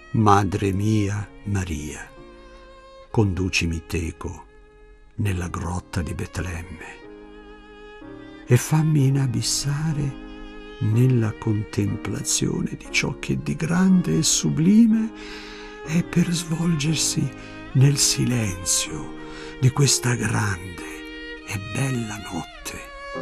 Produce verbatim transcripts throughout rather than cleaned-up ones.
Madre mia Maria, conducimi teco nella grotta di Betlemme e fammi inabissare nella contemplazione di ciò che di grande e sublime è per svolgersi nel silenzio di questa grande e bella notte.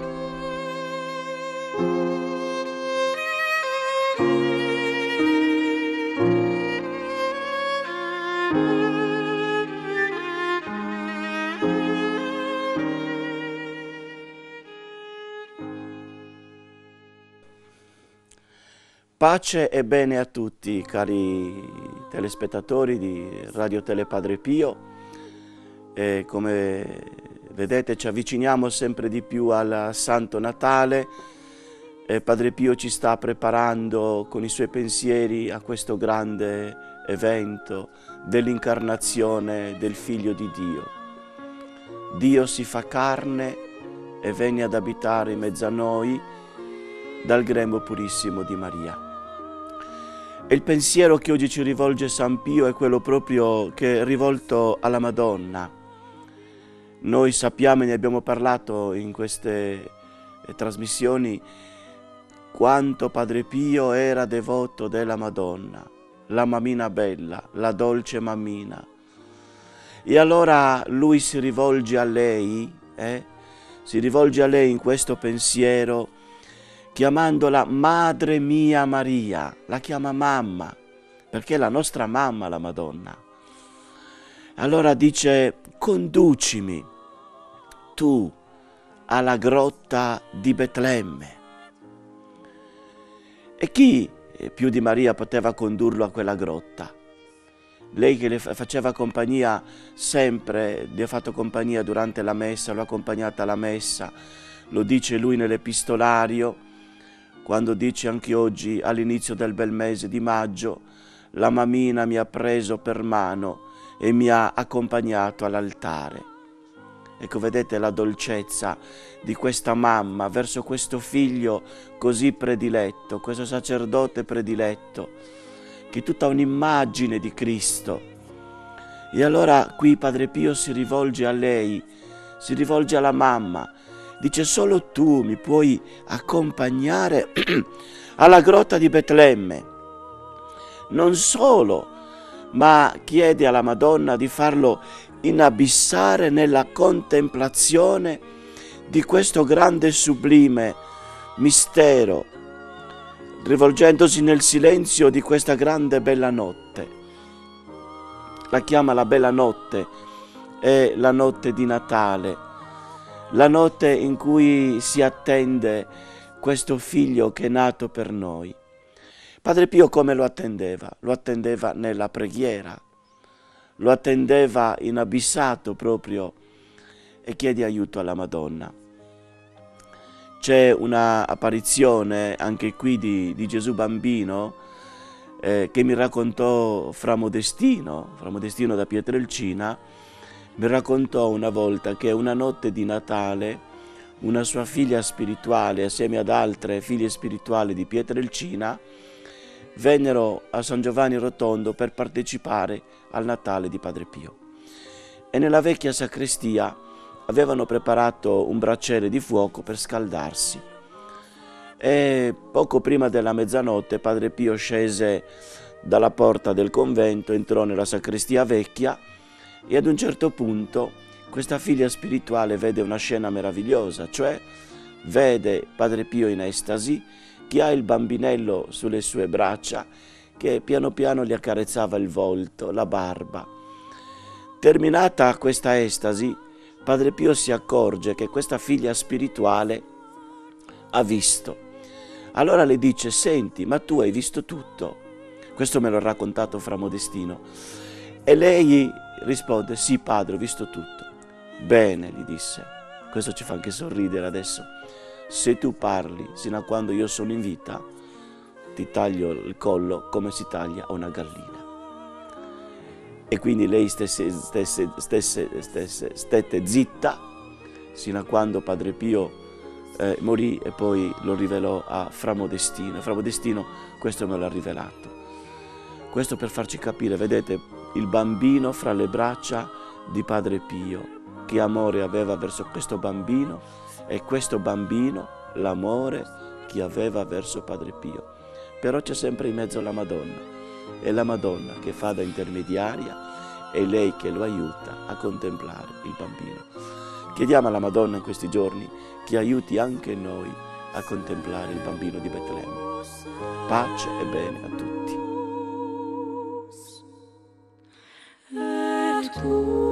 Pace e bene a tutti, cari telespettatori di Radio Tele Padre Pio. E come vedete ci avviciniamo sempre di più al Santo Natale e Padre Pio ci sta preparando con i suoi pensieri a questo grande evento dell'incarnazione del Figlio di Dio. Dio si fa carne e venne ad abitare in mezzo a noi dal grembo purissimo di Maria. E il pensiero che oggi ci rivolge San Pio è quello proprio che è rivolto alla Madonna. Noi sappiamo e ne abbiamo parlato in queste eh, trasmissioni quanto Padre Pio era devoto della Madonna, la mammina bella, la dolce mammina. E allora lui si rivolge a lei, eh? si rivolge a lei in questo pensiero, chiamandola Madre mia Maria, la chiama mamma, perché è la nostra mamma la Madonna. Allora dice, conducimi tu alla grotta di Betlemme. E chi più di Maria poteva condurlo a quella grotta? Lei che le faceva compagnia sempre, gli ha fatto compagnia durante la messa, l'ha accompagnata alla messa, lo dice lui nell'epistolario, quando dice anche oggi all'inizio del bel mese di maggio, la mammina mi ha preso per mano e mi ha accompagnato all'altare. Ecco, vedete la dolcezza di questa mamma verso questo figlio così prediletto, questo sacerdote prediletto, che è tutta un'immagine di Cristo. E allora qui Padre Pio si rivolge a lei, si rivolge alla mamma, dice solo tu mi puoi accompagnare alla grotta di Betlemme. Non solo, ma chiede alla Madonna di farlo inabissare nella contemplazione di questo grande e sublime mistero, rivolgendosi nel silenzio di questa grande bella notte. La chiama la bella notte, è la notte di Natale, la notte in cui si attende questo figlio che è nato per noi. Padre Pio come lo attendeva? Lo attendeva nella preghiera, lo attendeva inabissato proprio e chiede aiuto alla Madonna. C'è una apparizione anche qui di, di Gesù bambino eh, che mi raccontò Fra Modestino, Fra Modestino da Pietrelcina, mi raccontò una volta che una notte di Natale una sua figlia spirituale assieme ad altre figlie spirituali di Pietrelcina vennero a San Giovanni Rotondo per partecipare al Natale di Padre Pio. E nella vecchia sacrestia avevano preparato un braciere di fuoco per scaldarsi. E poco prima della mezzanotte Padre Pio scese dalla porta del convento, entrò nella sacrestia vecchia e ad un certo punto questa figlia spirituale vede una scena meravigliosa, cioè vede Padre Pio in estasi, che ha il bambinello sulle sue braccia, che piano piano gli accarezzava il volto, la barba. Terminata questa estasi, Padre Pio si accorge che questa figlia spirituale ha visto. Allora le dice, senti, ma tu hai visto tutto? Questo me l'ha raccontato Fra Modestino. E lei risponde, sì padre, ho visto tutto. Bene, gli disse, questo ci fa anche sorridere adesso. Se tu parli sino a quando io sono in vita, ti taglio il collo come si taglia a una gallina. E quindi lei stesse, stesse, stesse, stesse, stette zitta sino a quando Padre Pio eh, morì e poi lo rivelò a Fra Modestino. Fra Modestino questo me l'ha rivelato. Questo per farci capire, vedete, il bambino fra le braccia di Padre Pio, che amore aveva verso questo bambino, e questo bambino l'amore che aveva verso Padre Pio. Però c'è sempre in mezzo la Madonna, è la Madonna che fa da intermediaria, è lei che lo aiuta a contemplare il bambino. Chiediamo alla Madonna in questi giorni che aiuti anche noi a contemplare il bambino di Betlemme. Pace e bene a tutti.